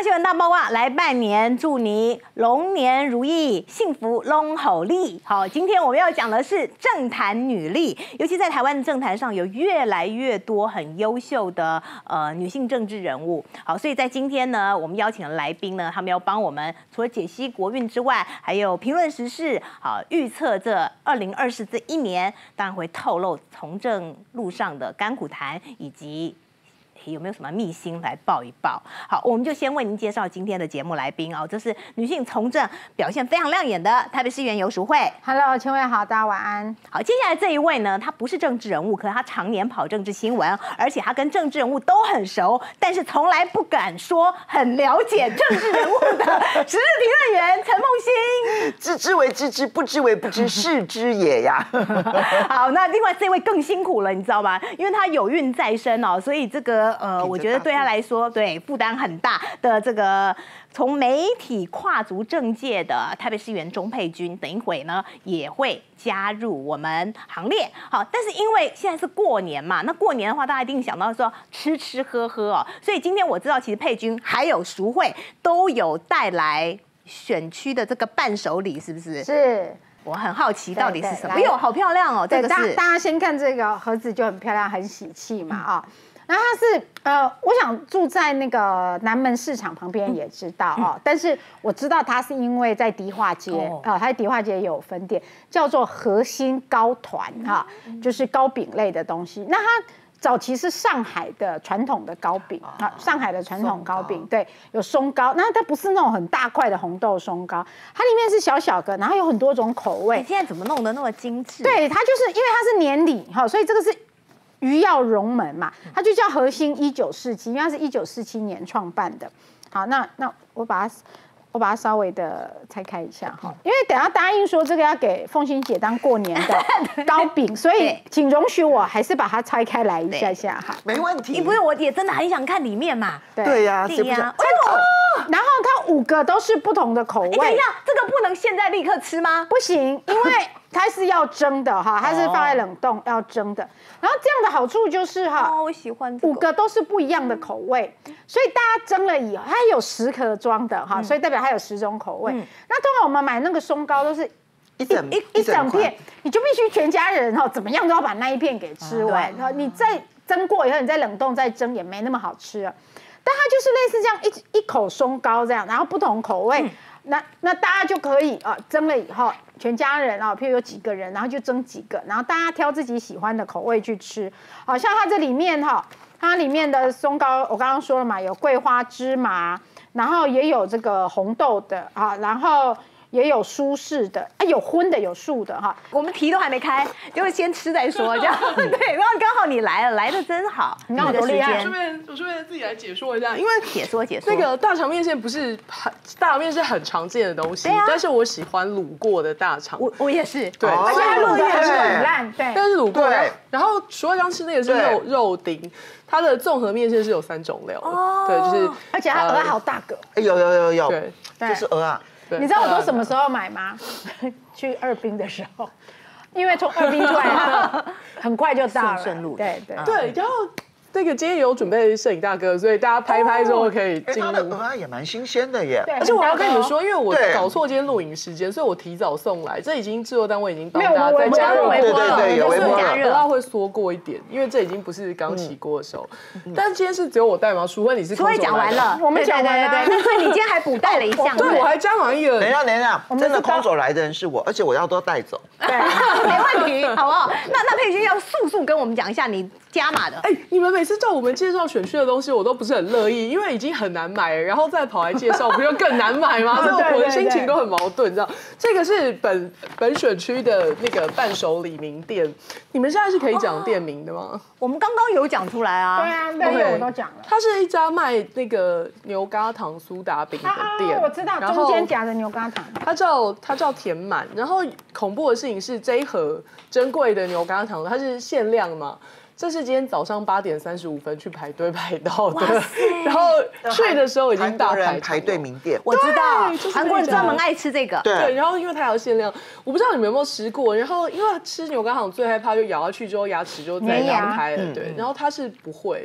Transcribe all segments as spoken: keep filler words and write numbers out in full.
大新闻大八卦来拜年，祝你龙年如意，幸福龙吼力。好，今天我们要讲的是政坛女力，尤其在台湾的政坛上有越来越多很优秀的呃女性政治人物。好，所以在今天呢，我们邀请的来宾呢，他们要帮我们除了解析国运之外，还有评论时事，好预测这二零二四这一年，当然会透露从政路上的甘苦谈以及。有没有什么秘辛来报一报？好，我们就先为您介绍今天的节目来宾哦，这是女性从政表现非常亮眼的台北市议员游淑慧。 Hello， 千惠好，大家晚安。 好，接下来这一位呢，她不是政治人物，可是她常年跑政治新闻，而且她跟政治人物都很熟，但是从来不敢说很了解政治人物的时事评论员陈梦欣。 知之为知之，不知为不知，是知也呀。 好，那另外这位更辛苦了，你知道吗？因为她有孕在身哦，所以这个。呃，我觉得对他来说，对负担很大的这个从媒体跨足政界的台北市议员钟佩君，等一会呢也会加入我们行列。好，但是因为现在是过年嘛，那过年的话，大家一定想到说吃吃喝喝哦，所以今天我知道，其实佩君还有淑慧都有带来选区的这个伴手礼，是不是？ 是。 我很好奇到底是什么？哎呦，好漂亮哦！这个是大家先看这个盒子就很漂亮，很喜气嘛啊。嗯那它是呃，我想住在那个南门市场旁边也知道哦，嗯、但是我知道它是因为在迪化街啊、哦呃，它在迪化街有分店，叫做核心糕团哈、嗯，就是糕饼类的东西。那它早期是上海的传统的糕饼啊，上海的传统糕饼，对，有松糕，那它不是那种很大块的红豆松糕，它里面是小小个，然后有很多种口味。 你现在怎么弄得那么精致？ 对，它就是因为它是年礼哈，所以这个是。余耀荣门嘛，它就叫核心一九四七，因为它是一九四七年创办的。好，那那我把它我把它稍微的拆开一下哈，因为等下答应说这个要给凤欣姐当过年的糕饼，所以请容许我还是把它拆开来一下下哈。 没问题。 你不是我也真的很想看里面嘛？ 对呀， 对呀。 然后它五个都是不同的口味。 等一下，这个不能现在立刻吃吗？ 不行，因为它是要蒸的哈，它是放在冷冻要蒸的。然后这样的好处就是哈， 哦，我喜欢这个。 五个都是不一样的口味，所以大家蒸了以后，它有十盒装的哈，所以代表它有十种口味。那通常我们买那个松糕都是一整一一整片，你就必须全家人哈，怎么样都要把那一片给吃完。然后你再蒸过以后，你再冷冻再蒸也没那么好吃了。但它就是类似这样一一口松糕这样，然后不同口味，嗯、那那大家就可以啊蒸了以后，全家人啊，譬如有几个人，然后就蒸几个，然后大家挑自己喜欢的口味去吃。好像它这里面哈，它里面的松糕我刚刚说了嘛，有桂花芝麻，然后也有这个红豆的啊，然后。也有舒适的，啊，有荤的，有素的哈。 我们题都还没开，就先吃再说，这样对。然后刚好你来了，来的真好， 你看我多厉害。 我顺便我顺便自己来解说一下，因为解说解说那个大肠面线不是很大肠面是很常见的东西，啊、但是我喜欢卤过的大肠。 我我也是， 对， 而且它卤的很烂，对。 但是卤过的，然后除了刚吃那个是肉肉丁。它的综合面线是有三种料的，哦、对，就是， 而且它鹅好大个， 有有有有， 对， 就是鹅啊。 你知道我都什么时候买吗？去二滨的时候，因为从二滨出来，很快就到了。 顺路， 对对对，然后。那个今天有准备摄影大哥，所以大家拍拍之后可以进入。 他的鹅啊也蛮新鲜的耶。 而且我要跟你们说，因为我搞错今天录影时间，所以我提早送来。这已经制作单位已经帮大家再加热过了， 对对对，有微波了， 鹅啊会缩过一点，因为这已经不是刚起锅的时候。但是今天是只有我带吗？除非你是。 除非讲完了， 我们讲完了， 对，所以你今天还补带了一项。 对，我还加上一个。 等一下，等一下，真的空手来的人是我，而且我要都带走。 对，没问题，好不好？那那佩君要速速跟我们讲一下你加码的。 哎，你们每次叫我们介绍。选区的东西我都不是很乐意，因为已经很难买了，然后再跑来介绍，不就更难买吗？所以我的心情都很矛盾，你知道？这个是本本选区的那个伴手礼名店，你们现在是可以讲店名的吗？哦、 我们刚刚有讲出来啊， 对啊，那个我都讲了。 它是一家卖那个牛轧糖苏打饼的店， 啊、我知道，中间夹的牛轧糖。 它叫它叫填满，然后恐怖的事情是这一盒珍贵的牛轧糖，它是限量嘛。这是今天早上八点三十五分去排队排到的，然后去的时候已经大排排队名店。 我知道，韩国人专门爱吃这个。 对，然后因为它有限量，我不知道你们有没有吃过。然后因为吃牛轧糖最害怕就咬下去之后牙齿就在张开了，对。然后它是不会。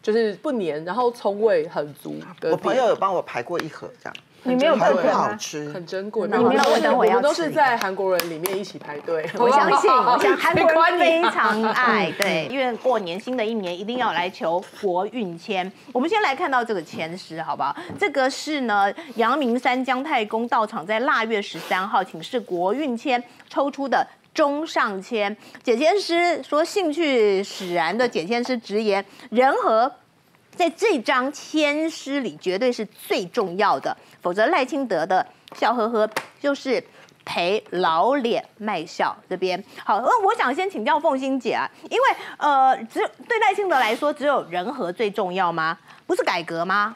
就是不黏，然后葱味很足的。 我朋友有帮我排过一盒这样。 你没有很过好吃， 很珍贵。 你没有问等我我要们都是在韩国人里面一起排队。 我相信，我相信韩国人非你常爱，对，因为过年新的一年一定要来求国运签。我们先来看到这个签诗，好不好？这个是呢，阳明山姜太公道场在腊月十三号请示国运签抽出的中上签。解签师说，兴趣使然的解签师直言，人和在这张签诗里绝对是最重要的，否则赖清德的笑呵呵就是陪老脸卖笑。这边好，我想先请教凤馨姐啊，因为呃，只有对赖清德来说，只有人和最重要吗？不是改革吗？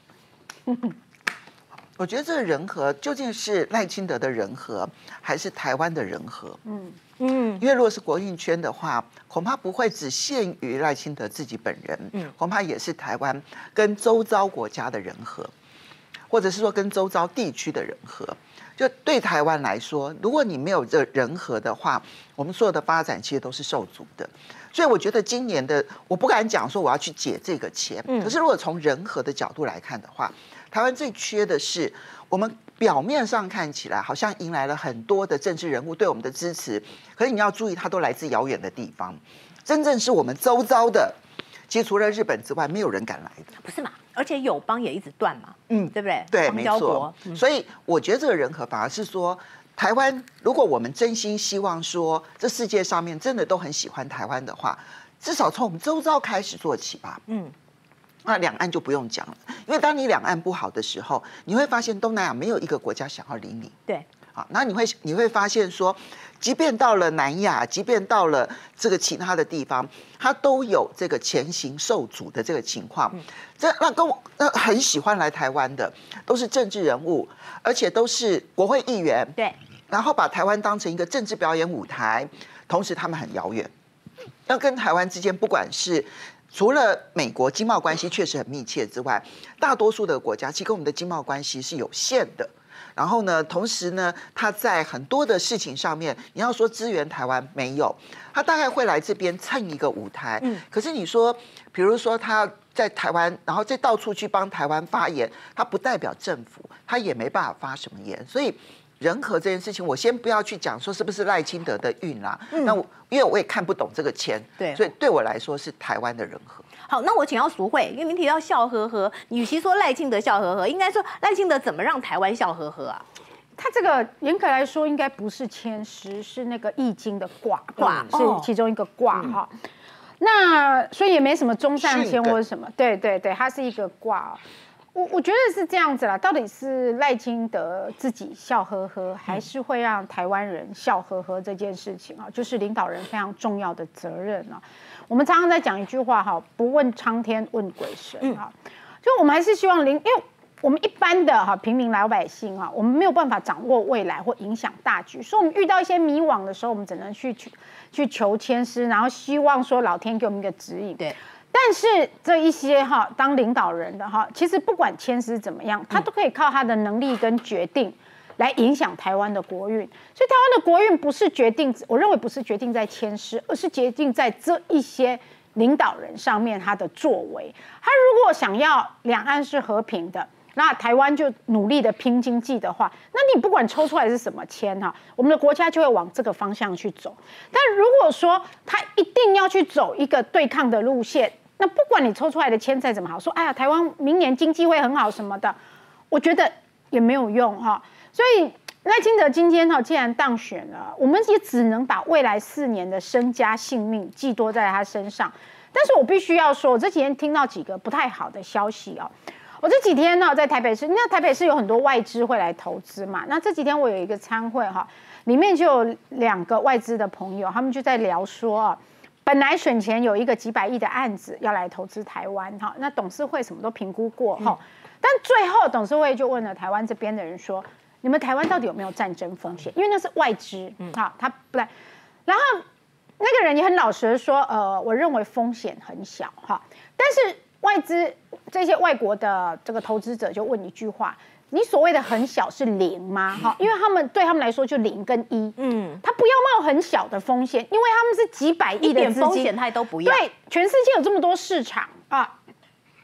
我觉得这个人和究竟是赖清德的人和，还是台湾的人和？嗯嗯，因为如果是国运圈的话，恐怕不会只限于赖清德自己本人，嗯，恐怕也是台湾跟周遭国家的人和，或者是说跟周遭地区的人和。就对台湾来说，如果你没有这人和的话，我们所有的发展其实都是受阻的。所以我觉得今年的，我不敢讲说我要去解这个签，可是如果从人和的角度来看的话，台湾最缺的是，我们表面上看起来好像迎来了很多的政治人物对我们的支持，可是你要注意，它都来自遥远的地方，真正是我们周遭的，其实除了日本之外，没有人敢来的， 不是嘛？而且友邦也一直断嘛，嗯，对不对？ 对， 邦没错。嗯、所以我觉得这个人和反而是说，台湾如果我们真心希望说，这世界上面真的都很喜欢台湾的话，至少从我们周遭开始做起吧，嗯。那两岸就不用讲了，因为当你两岸不好的时候，你会发现东南亚没有一个国家想要理你。 对， 好，那你会你会发现说，即便到了南亚，即便到了这个其他的地方，它都有这个前行受阻的这个情况。嗯、这那跟我那很喜欢来台湾的，都是政治人物，而且都是国会议员。 对， 然后把台湾当成一个政治表演舞台，同时他们很遥远，要跟台湾之间不管是。除了美国经贸关系确实很密切之外，大多数的国家其实跟我们的经贸关系是有限的。然后呢，同时呢，他在很多的事情上面，你要说支援台湾没有，他大概会来这边蹭一个舞台。嗯，可是你说，比如说他在台湾，然后再到处去帮台湾发言，他不代表政府，他也没办法发什么言，所以。人和这件事情，我先不要去讲说是不是赖清德的运啦、啊，嗯、那我因为我也看不懂这个签， 对， 所以对我来说是台湾的人和。 好，那我请教淑慧，因为您提到笑呵呵，与其说赖清德笑呵呵，应该说赖清德怎么让台湾笑呵呵啊？ 他这个严格来说应该不是签诗，是那个易经的卦卦、嗯、是其中一个卦哈。嗯、那所以也没什么中上签或者什么，对对对，它是一个卦。我我觉得是这样子啦，到底是赖清德自己笑呵呵，还是会让台湾人笑呵呵这件事情啊，就是领导人非常重要的责任啊。我们常常在讲一句话哈，不问苍天问鬼神哈，就我们还是希望领，因为我们一般的哈平民老百姓哈，我们没有办法掌握未来或影响大局，所以我们遇到一些迷惘的时候，我们只能去去去求签诗，然后希望说老天给我们一个指引。 对。 但是这一些哈当领导人的哈，其实不管签诗怎么样，他都可以靠他的能力跟决定来影响台湾的国运。所以台湾的国运不是决定，我认为不是决定在签诗，而是决定在这一些领导人上面他的作为。他如果想要两岸是和平的，那台湾就努力的拼经济的话，那你不管抽出来是什么签哈，我们的国家就会往这个方向去走。但如果说他一定要去走一个对抗的路线，那不管你抽出来的签再怎么好，说哎呀台湾明年经济会很好什么的，我觉得也没有用哈。所以赖清德今天哈既然当选了，我们也只能把未来四年的身家性命寄托在他身上。但是我必须要说，我这几天听到几个不太好的消息哦。我这几天呢在台北市，那台北市有很多外资会来投资嘛。那这几天我有一个参会哈，里面就有两个外资的朋友，他们就在聊说啊。本来选前有一个几百亿的案子要来投资台湾哈，那董事会什么都评估过哈，但最后董事会就问了台湾这边的人说，你们台湾到底有没有战争风险？因为那是外资，哈，他不来，然后那个人也很老实的说，呃，我认为风险很小哈，但是外资这些外国的这个投资者就问一句话。你所谓的很小是零吗？哈，因为他们对他们来说就零跟一，嗯，他不要冒很小的风险，因为他们是几百亿的资金， 一点风险他都不要。 对，全世界有这么多市场啊，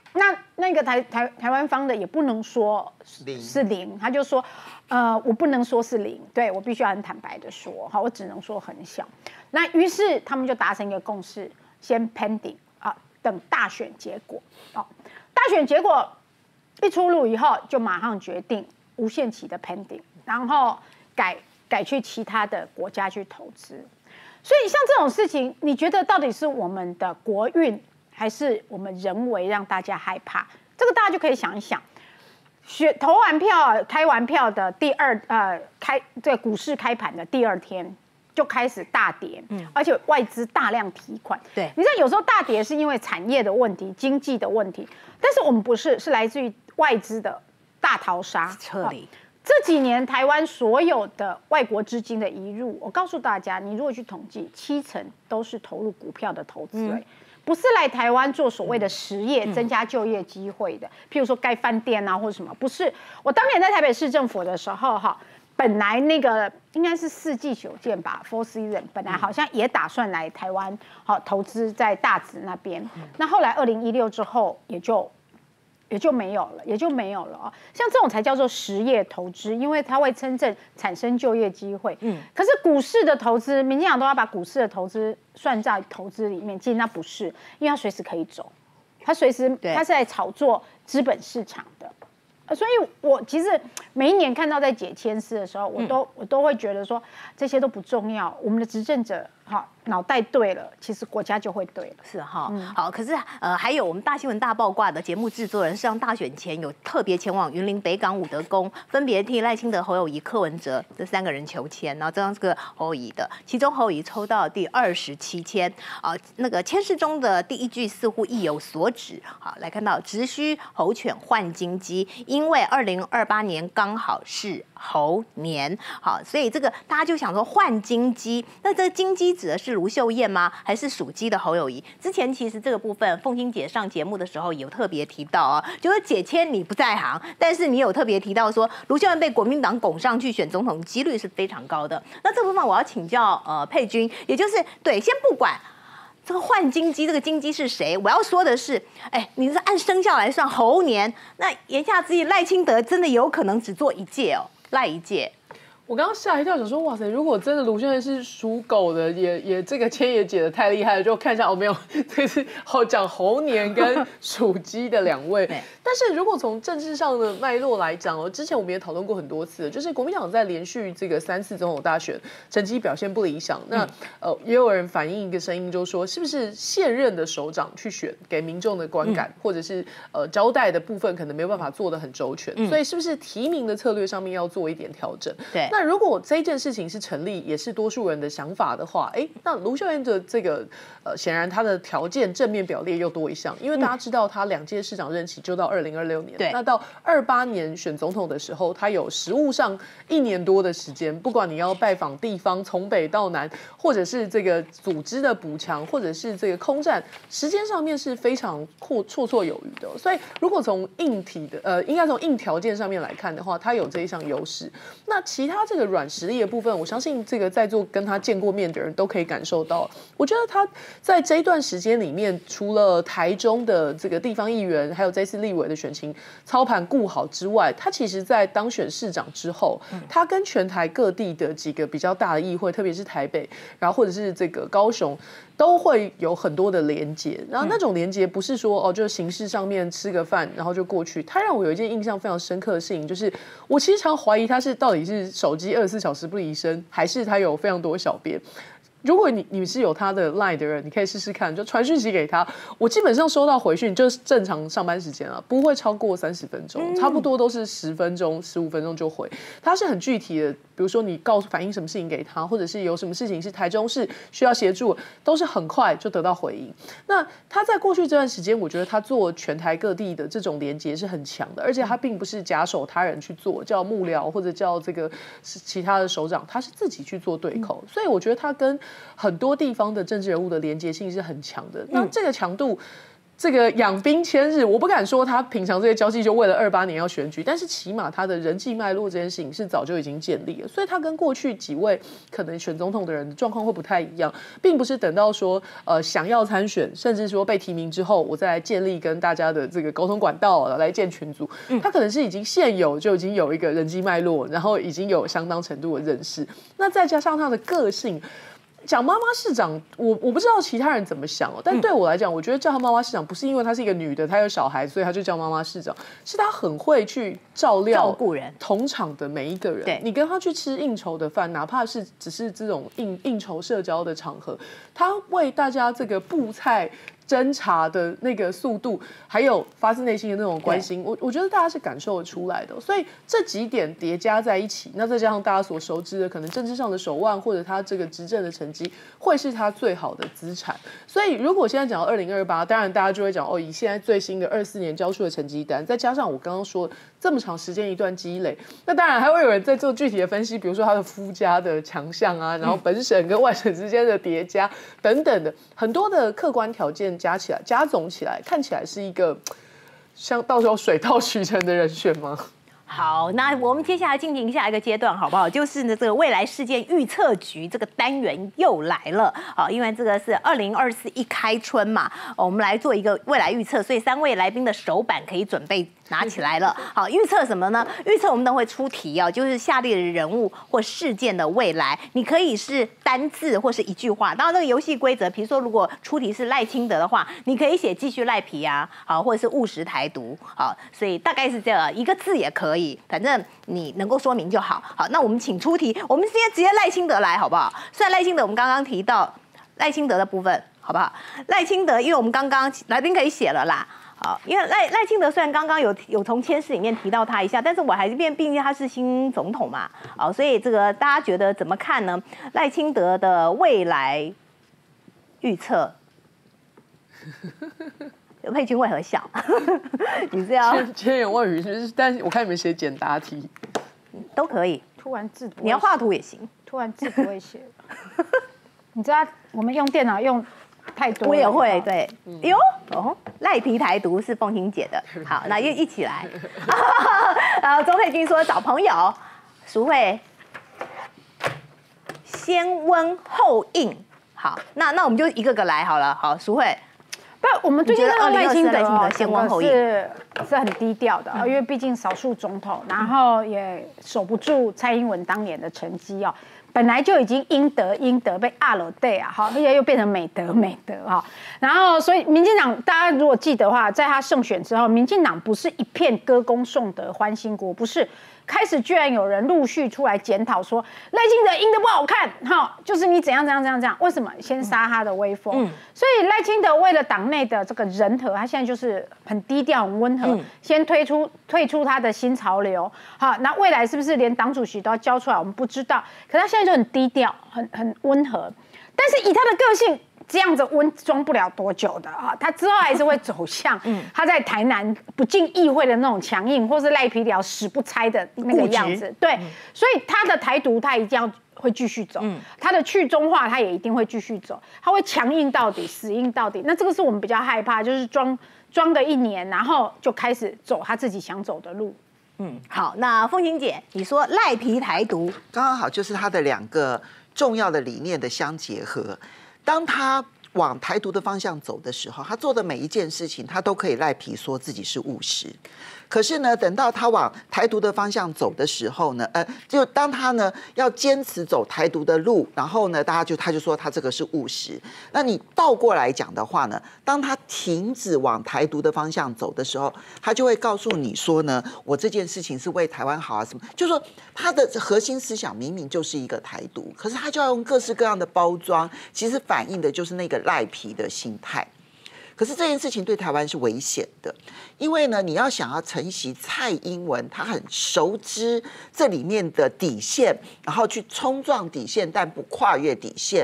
那那个台台台湾方的也不能说零是零，他就说，呃，我不能说是零，对我必须要很坦白的说，好，我只能说很小。那于是他们就达成一个共识，先 pending 啊，等大选结果。哦，大选结果一出炉以后，就马上决定无限期的 pending， 然后改改去其他的国家去投资。所以像这种事情，你觉得到底是我们的国运？还是我们人为让大家害怕，这个大家就可以想一想。选投完票、开完票的第二呃开这个股市开盘的第二天就开始大跌，嗯，而且外资大量提款。 对， 你知道有时候大跌是因为产业的问题、经济的问题，但是我们不是，是来自于外资的大逃杀撤离。 这几年台湾所有的外国资金的移入，我告诉大家，你如果去统计，七成都是投入股票的投资、欸。嗯，不是来台湾做所谓的实业、增加就业机会的，譬如说盖饭店啊或者什么，不是。我当年在台北市政府的时候，哈，本来那个应该是四季酒店吧 ，Four Seasons， 本来好像也打算来台湾，好投资在大直那边。那后来二零一六之后，也就也就没有了，也就没有了啊。像这种才叫做实业投资，因为它会真正产生就业机会。嗯，可是股市的投资，民进党都要把股市的投资算在投资里面，其实那不是，因为它随时可以走，它随时它是在炒作资本市场的。所以我其实每一年看到在解签诗的时候，我都、嗯、我都会觉得说这些都不重要，我们的执政者哈脑袋对了，其实国家就会对了。 是哈，嗯、好，可是呃还有我们大新闻大爆卦的节目制作人，事实上大选前有特别前往云林北港武德宫，分别替赖清德、侯友宜、柯文哲这三个人求签，然后这张是个侯友宜的，其中侯友宜抽到第二十七签啊、呃，那个签诗中的第一句似乎意有所指，好来看到直须猴犬换金鸡。因为二零二八年刚好是猴年，好，所以这个大家就想说换金鸡，那这个金鸡指的是卢秀燕吗？还是属鸡的侯友宜？之前其实这个部分，凤馨姐上节目的时候有特别提到啊，就是解签你不在行，但是你有特别提到说卢秀燕被国民党拱上去选总统几率是非常高的。那这部分我要请教呃佩君，也就是对，先不管。这个换金鸡，这个金鸡是谁？我要说的是，哎，你是按生肖来算猴年，那言下之意，赖清德真的有可能只做一届哦，赖一届。 我刚刚吓一跳，想说哇塞，如果真的卢秀燕是属狗的，也也这个签也解得太厉害了，就看一下哦，没有，这是好讲猴年跟属鸡的两位。但是如果从政治上的脉络来讲哦，之前我们也讨论过很多次，就是国民党在连续这个三次总统大选成绩表现不理想，那呃也有人反映一个声音，就说是不是现任的首长去选，给民众的观感、嗯、或者是呃交代的部分可能没有办法做得很周全、嗯，所以是不是提名的策略上面要做一点调整？ 对。 那如果这件事情是成立，也是多数人的想法的话，哎，那卢秀燕的这个呃，显然她的条件正面表列又多一项，因为大家知道她两届市长任期就到二零二六年，对，那到二八年选总统的时候，她有实务上一年多的时间，不管你要拜访地方，从北到南，或者是这个组织的补强，或者是这个空战，时间上面是非常绰绰绰有余的。所以如果从硬体的呃，应该从硬条件上面来看的话，她有这一项优势。那其他这个软实力的部分，我相信这个在座跟他见过面的人都可以感受到。我觉得他在这一段时间里面，除了台中的这个地方议员，还有这次立委的选情操盘顾好之外，他其实在当选市长之后，他跟全台各地的几个比较大的议会，特别是台北，然后或者是这个高雄，都会有很多的连结。然后那种连结不是说哦，就形式上面吃个饭然后就过去。他让我有一件印象非常深刻的事情，就是我其实常怀疑他是到底是手机二十四小时不离身，还是他有非常多小编。如果你你是有他的 line 的人，你可以试试看，就传讯息给他。我基本上收到回讯就是正常上班时间啊，不会超过三十分钟，差不多都是十分钟、十五分钟就回。他是很具体的，比如说你告诉反映什么事情给他，或者是有什么事情是台中市需要协助，都是很快就得到回应。那他在过去这段时间，我觉得他做全台各地的这种连结是很强的，而且他并不是假手他人去做，叫幕僚或者叫这个其他的首长，他是自己去做对口。所以我觉得他跟很多地方的政治人物的连结性是很强的。那这个强度这个养兵千日，我不敢说他平常这些交际就为了二八年要选举，但是起码他的人际脉络这件事情是早就已经建立了，所以他跟过去几位可能选总统的人的状况会不太一样，并不是等到说呃想要参选，甚至说被提名之后，我再来建立跟大家的这个沟通管道来建群组，他可能是已经现有就已经有一个人际脉络，然后已经有相当程度的认识，那再加上他的个性。讲妈妈市长，我我不知道其他人怎么想哦，但对我来讲，我觉得叫她妈妈市长不是因为她是一个女的，她有小孩，所以她就叫妈妈市长，是她很会去照料、 照顾人， 同场的每一个人。对，你跟她去吃应酬的饭，哪怕是只是这种应应酬社交的场合，她为大家这个布菜。侦查的那个速度，还有发自内心的那种关心，我我觉得大家是感受得出来的。所以这几点叠加在一起，那再加上大家所熟知的可能政治上的手腕，或者他这个执政的成绩，会是他最好的资产。所以如果现在讲到二零二八，当然大家就会讲哦，以现在最新的二四年交出的成绩单，再加上我刚刚说这么长时间一段积累，那当然还会有人在做具体的分析，比如说他的夫家的强项啊，然后本省跟外省之间的叠加等等的很多的客观条件。加起来，加总起来，看起来是一个像到时候水到渠成的人选吗？ 好，那我们接下来进行下一个阶段，好不好？就是呢，这个未来事件预测局这个单元又来了。好，因为这个是二零二四一开春嘛，我们来做一个未来预测，所以三位来宾的手板可以准备拿起来了。好，预测什么呢？预测我们等会出题哦，就是下列的人物或事件的未来，你可以是单字或是一句话。当然，这个游戏规则，比如说如果出题是赖清德的话，你可以写继续赖皮啊，好，或者是务实台独，好，所以大概是这样，一个字也可以。反正你能够说明就好。好，那我们请出题，我们今天直接赖清德来，好不好？虽然赖清德我们刚刚提到赖清德的部分，好不好？赖清德，因为我们刚刚来宾可以写了啦。好，因为赖赖清德虽然刚刚有有从签诗里面提到他一下，但是我还是变，毕竟他是新总统嘛，好，所以这个大家觉得怎么看呢？赖清德的未来预测。佩君为何笑？你是要千言万语，就是，但是我看你们写简答题， 都可以。 突然字， 你要画图也行。 突然字不会写，你知道我们用电脑用太多了。 我也会，对。嗯、哟，哦，赖皮台独是凤馨姐的。好，那一一起来。然后周佩君说找朋友，淑慧先温后硬。好，那那我们就一个个来好了。好，淑慧。 不，我们最近看到赖清德哦， 先温后硬是是很低调的，因为毕竟少数总统，然后也守不住蔡英文当年的成绩哦。本来就已经应得应得被阿罗对啊，好，而且又变成美德美德哈。然后，所以民进党大家如果记得的话，在他胜选之后，民进党不是一片歌功颂德、欢欣鼓舞，不是。开始居然有人陆续出来检讨说赖清德赢得不好看，哈，就是你怎样怎样怎样怎样，为什么先杀他的威风？嗯、所以赖清德为了党内的这个人和，他现在就是很低调、很温和，嗯、先推出退出他的新潮流，好，那未来是不是连党主席都要交出来，我们不知道。可他现在就很低调、很很温和，但是以他的个性。这样子温装不了多久的啊，他之后还是会走向他在台南不进议会的那种强硬，或是赖皮聊死不拆的那个样子。对，所以他的台独他一定要会继续走，他的去中化他也一定会继续走，他会强硬到底，死硬到底。那这个是我们比较害怕，就是装装个一年，然后就开始走他自己想走的路。 嗯，好，那凤馨姐，你说赖皮台独， 刚刚好就是他的两个重要的理念的相结合。当他往台独的方向走的时候，他做的每一件事情，他都可以赖皮说自己是务实。可是呢，等到他往台独的方向走的时候呢，呃，就当他呢要坚持走台独的路，然后呢，大家就他就说他这个是务实。那你倒过来讲的话呢，当他停止往台独的方向走的时候，他就会告诉你说呢，我这件事情是为台湾好啊，什么，就是说他的核心思想明明就是一个台独，可是他就要用各式各样的包装，其实反映的就是那个赖皮的心态。可是这件事情对台湾是危险的，因为呢，你要想要承袭蔡英文，他很熟知这里面的底线，然后去冲撞底线，但不跨越底线，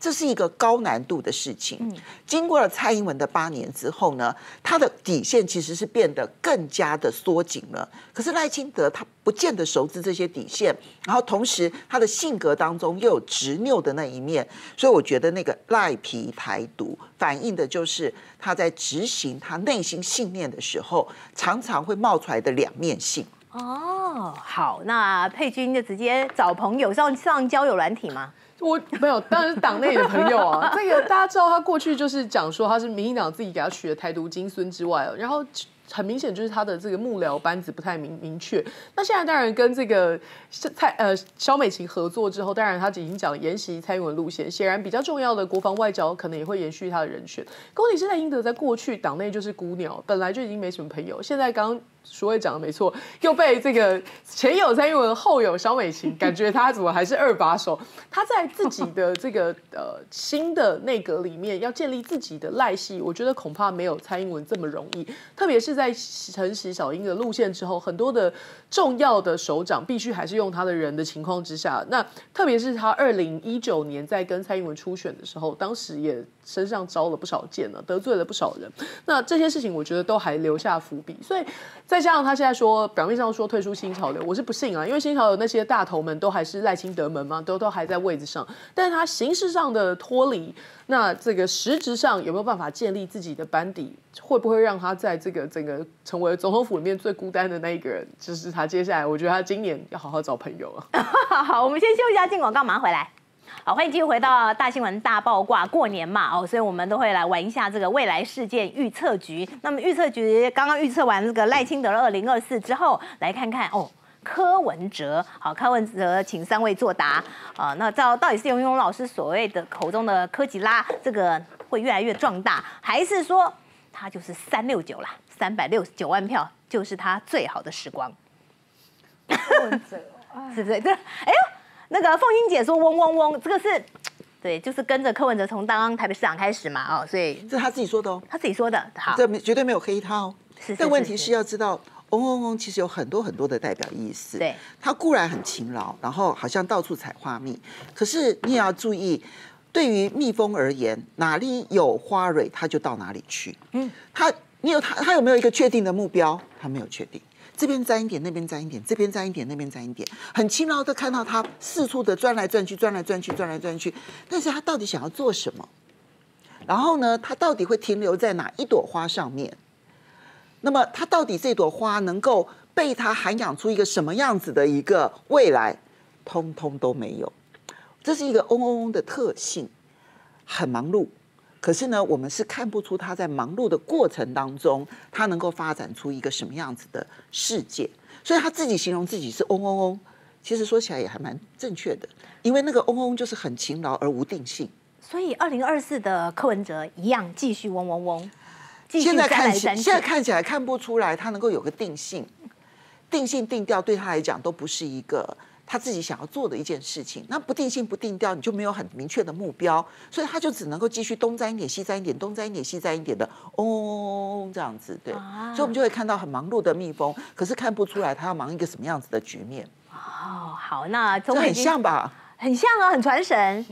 这是一个高难度的事情。嗯、经过了蔡英文的八年之后呢，他的底线其实是变得更加的缩紧了。可是赖清德他不见得熟知这些底线，然后同时他的性格当中又有执拗的那一面，所以我觉得那个赖皮台独反映的就是他在执行他内心信念的时候，常常会冒出来的两面性。 哦，好，那佩君就直接找朋友上上交友软体吗？ 我没有，当然是党内的朋友啊。这个大家知道，他过去就是讲说他是民进党自己给他取的台独金孙之外，然后很明显就是他的这个幕僚班子不太明明确。那现在当然跟这个蔡呃萧美琴合作之后，当然他已经讲沿袭蔡英文路线，显然比较重要的国防外交可能也会延续他的人选。问题是赖清德在过去党内就是孤鸟，本来就已经没什么朋友，现在刚刚淑慧讲的没错，又被这个前有蔡英文后有萧美琴，感觉他怎么还是二把手？他在自己的这个呃新的内阁里面要建立自己的赖系，我觉得恐怕没有蔡英文这么容易。特别是在承袭小英的路线之后，很多的重要的首长必须还是用他的人的情况之下，那特别是他二零一九年在跟蔡英文初选的时候，当时也身上招了不少箭了，得罪了不少人。那这些事情我觉得都还留下伏笔，所以。再加上他现在说，表面上说退出新潮流，我是不信啊，因为新潮流那些大头们都还是赖清德们嘛，都都还在位置上，但是他形式上的脱离，那这个实质上有没有办法建立自己的班底，会不会让他在这个整个成为总统府里面最孤单的那一个人，就是他接下来，我觉得他今年要好好找朋友啊。 好，我们先休息一下，进广告，马上回来。好，欢迎继续回到大新闻大爆卦。过年嘛，哦，所以我们都会来玩一下这个未来事件预测局。那么预测局刚刚预测完这个赖清德的二零二四之后，来看看哦，柯文哲。好，柯文哲，请三位作答。啊、呃，那到到底是永永老师所谓的口中的柯吉拉，这个会越来越壮大，还是说他就是三六九啦，三百六十九万票就是他最好的时光？ 柯文哲， 是不是？这哎呦。那个凤英姐说嗡嗡嗡，这个是，对，就是跟着柯文哲从当台北市长开始嘛，哦，所以这是他自己说的哦， 他自己说的，好， 这绝对没有黑他哦。 是是但问题是要知道，嗡嗡嗡其实有很多很多的代表意思。 对， 他固然很勤劳，然后好像到处采花蜜，可是你也要注意，对于蜜蜂而言，哪里有花蕊，它就到哪里去。嗯，他你有他他有没有一个确定的目标？他没有确定。这边沾一点，那边沾一点，这边沾一点，那边沾一点，很勤劳的看到他四处的钻来钻去，钻来钻去，钻来钻去。但是他到底想要做什么？然后呢，他到底会停留在哪一朵花上面？那么他到底这朵花能够被他涵养出一个什么样子的一个未来？通通都没有。这是一个嗡嗡嗡的特性，很忙碌。可是呢，我们是看不出他在忙碌的过程当中，他能够发展出一个什么样子的世界。所以他自己形容自己是嗡嗡嗡，其实说起来也还蛮正确的，因为那个嗡嗡就是很勤劳而无定性。 所以二零二四的柯文哲一样继续嗡嗡嗡，继续现在看起现现在看起来看不出来他能够有个定性，定性定调对他来讲都不是一个。他自己想要做的一件事情，那不定性不定调，你就没有很明确的目标，所以他就只能够继续东沾一点西沾一点，东沾一点西沾一点的，嗡嗡嗡嗡这样子，对，啊、所以我们就会看到很忙碌的蜜蜂，可是看不出来他要忙一个什么样子的局面。 哦，好，那这很像吧？ 很像啊，很传神。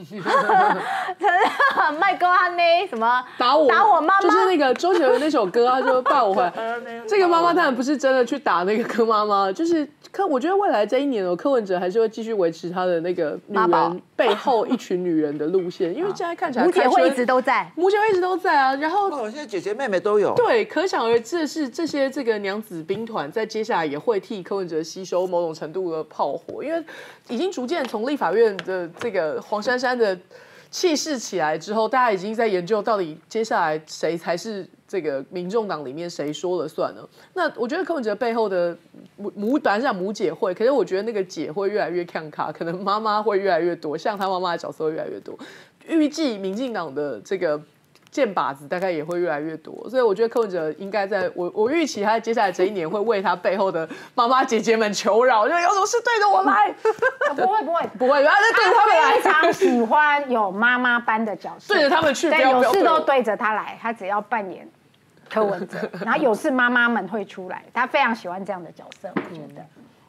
麦哥他那什么打我打我妈妈， 就是那个周杰伦那首歌啊，就抱我回来。这个妈妈当然不是真的去打那个柯妈妈，就是柯。我觉得未来这一年哦，柯文哲还是会继续维持他的那个女人背后一群女人的路线，因为现在看起来母姐会一直都在， 母姐会一直都在啊。然后哦，现在姐姐妹妹都有。 对，可想而知的是，这些这个娘子兵团在接下来也会替柯文哲吸收某种程度的炮火，因为已经逐渐从立法院的这个黄珊珊的气势起来之后，大家已经在研究到底接下来谁才是这个民众党里面谁说了算呢？那我觉得柯文哲背后的母母本来是讲母姐会，可是我觉得那个姐会越来越看卡，可能妈妈会越来越多，像他妈妈的角色会越来越多。预计民进党的这个箭靶子大概也会越来越多，所以我觉得柯文哲应该在我我预期他接下来这一年会为他背后的妈妈姐姐们求饶，就有种事对着我来， 不会不会不会，他对着他们来， 非常喜欢有妈妈般的角色， 对着他们去， 对，有事都对着他来，他只要扮演柯文哲，然后有事妈妈们会出来，他非常喜欢这样的角色，我觉得。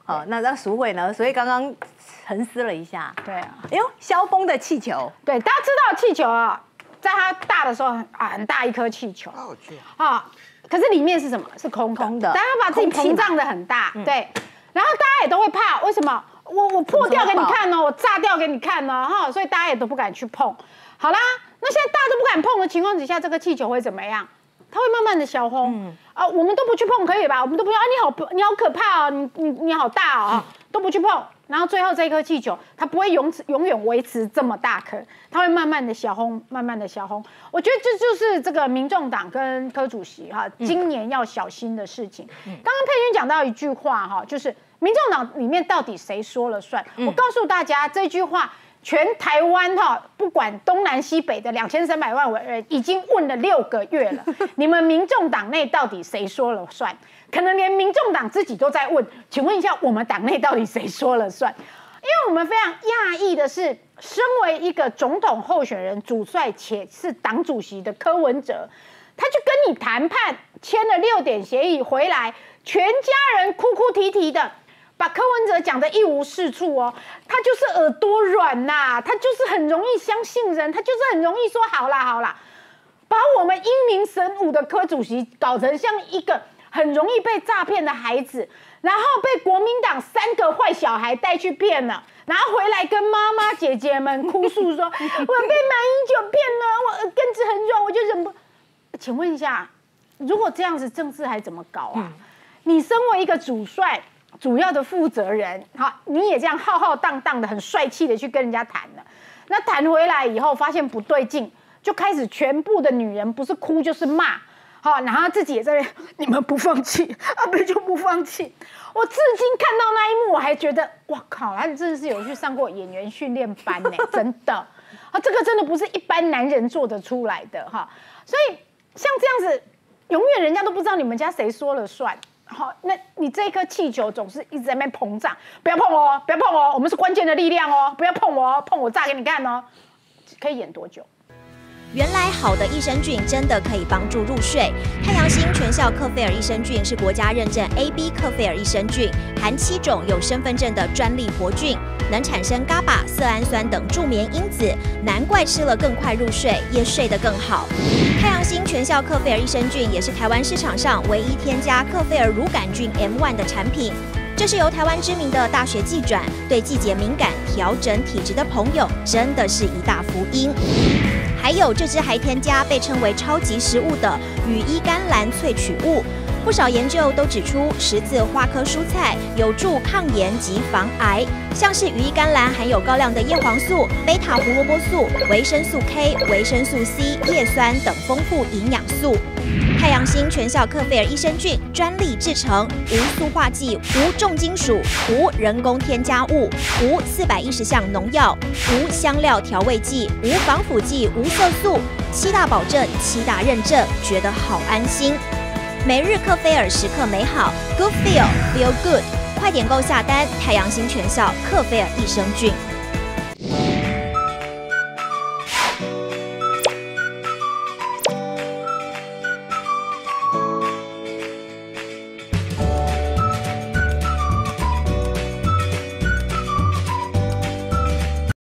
好，那那淑慧呢？所以刚刚沉思了一下， 对啊， 哎呦，萧峰的气球， 对，大家知道气球啊，在它大的时候啊，很大一颗气球，啊，可是里面是什么？是空空的，大家把自己膨胀的很大，对，然后大家也都会怕，为什么？我我破掉给你看哦，我炸掉给你看哦，哈，所以大家也都不敢去碰。好啦，那现在大家都不敢碰的情况之下，这个气球会怎么样？它会慢慢的消轰。嗯、啊，我们都不去碰，可以吧？我们都不用啊，你好，你好可怕哦，你你你好大哦，嗯、都不去碰。然后最后这颗气球，它不会永永远维持这么大颗，它会慢慢的消轰，慢慢的消轰。我觉得这就是这个民众党跟柯主席哈，今年要小心的事情。嗯、刚刚佩君讲到一句话哈，就是民众党里面到底谁说了算？嗯、我告诉大家这句话。全台湾哈，不管东南西北的两千三百万人，已经问了六个月了。你们民众党内到底谁说了算？可能连民众党自己都在问。请问一下，我们党内到底谁说了算？因为我们非常讶异的是，身为一个总统候选人主帅且是党主席的柯文哲，他去跟你谈判，签了六点协议回来，全家人哭哭啼啼的。把柯文哲讲的一无是处哦，他就是耳朵软呐，他就是很容易相信人，他就是很容易说好啦好啦，把我们英明神武的柯主席搞成像一个很容易被诈骗的孩子，然后被国民党三个坏小孩带去骗了，然后回来跟妈妈姐姐们哭诉说，我被马英九骗了，我耳根子很软，我就忍不。请问一下，如果这样子政治还怎么搞啊？嗯、你身为一个主帅。主要的负责人，好，你也这样浩浩荡荡的、很帅气的去跟人家谈了，那谈回来以后发现不对劲，就开始全部的女人不是哭就是骂，好，然后自己也在那，你们不放弃，阿北就不放弃。我至今看到那一幕，我还觉得，哇靠，他真的是有去上过演员训练班呢，真的，啊，这个真的不是一般男人做得出来的哈。所以像这样子，永远人家都不知道你们家谁说了算。好，那你这颗气球总是一直在那边膨胀，不要碰哦，不要碰哦，我们是关键的力量哦，不要碰我哦，碰我炸给你看哦，可以演多久？ 原来好的益生菌真的可以帮助入睡。太阳星全效克菲尔益生菌是国家认证 A B 克菲尔益生菌，含七种有身份证的专利活菌，能产生 G A B A、色氨酸等助眠因子，难怪吃了更快入睡，也睡得更好。太阳星全效克菲尔益生菌也是台湾市场上唯一添加克菲尔乳杆菌 M 一 的产品。这是由台湾知名的大学季转，对季节敏感、调整体质的朋友，真的是一大福音。还有这支还添加被称为超级食物的羽衣甘蓝萃取物，不少研究都指出，十字花科蔬菜有助抗炎及防癌，像是羽衣甘蓝含有高量的叶黄素、贝塔胡萝卜素、维生素 K、维生素 C、叶酸等丰富营养素。太阳星全效克菲尔益生菌专利制成，无塑化剂、无重金属、无人工添加物、无四百一十项农药、无香料调味剂、无防腐剂、无色素，七大保证、七大认证，觉得好安心。每日克菲尔时刻美好 ，Good Feel Feel Good， 快点购下单！太阳星全效克菲尔益生菌。